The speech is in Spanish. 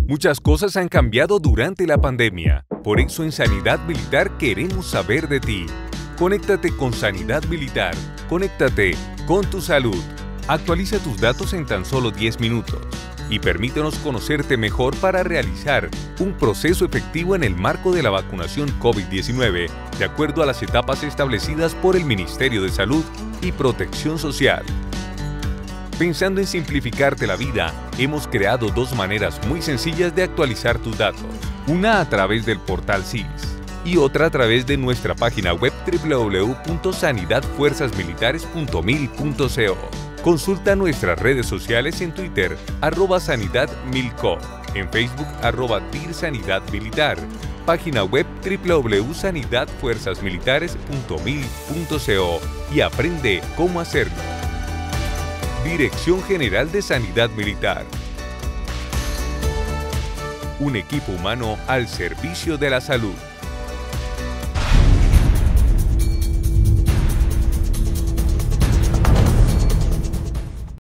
Muchas cosas han cambiado durante la pandemia. Por eso en Sanidad Militar queremos saber de ti. Conéctate con Sanidad Militar. Conéctate con tu salud. Actualiza tus datos en tan solo 10 minutos y permítenos conocerte mejor para realizar un proceso efectivo en el marco de la vacunación COVID-19, de acuerdo a las etapas establecidas por el Ministerio de Salud y Protección Social. Pensando en simplificarte la vida, hemos creado dos maneras muy sencillas de actualizar tus datos. Una a través del portal SIS y otra a través de nuestra página web www.sanidadfuerzasmilitares.mil.co. Consulta nuestras redes sociales en Twitter, @sanidadmilco, en Facebook, @dirsanidadmilitar, página web www.sanidadfuerzasmilitares.mil.co y aprende cómo hacerlo. Dirección General de Sanidad Militar. Un equipo humano al servicio de la salud.